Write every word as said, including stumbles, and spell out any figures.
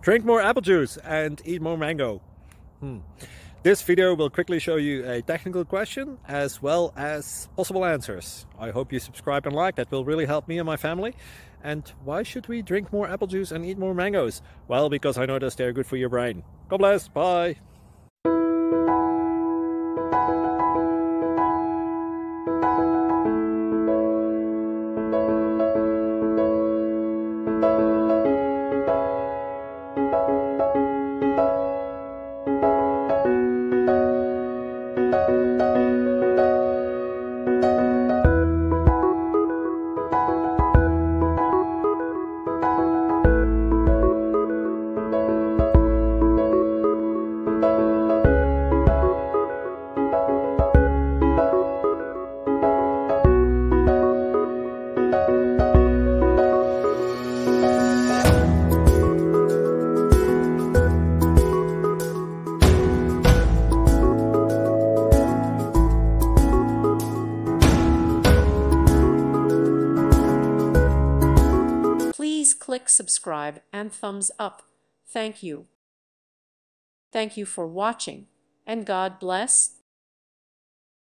Drink more apple juice and eat more mango. Hmm. This video will quickly show you a technical question as well as possible answers. I hope you subscribe and like, that will really help me and my family. And why should we drink more apple juice and eat more mangoes? Well, because I noticed they're good for your brain. God bless, bye! Please click subscribe and thumbs up. Thank you. Thank you for watching, and God bless.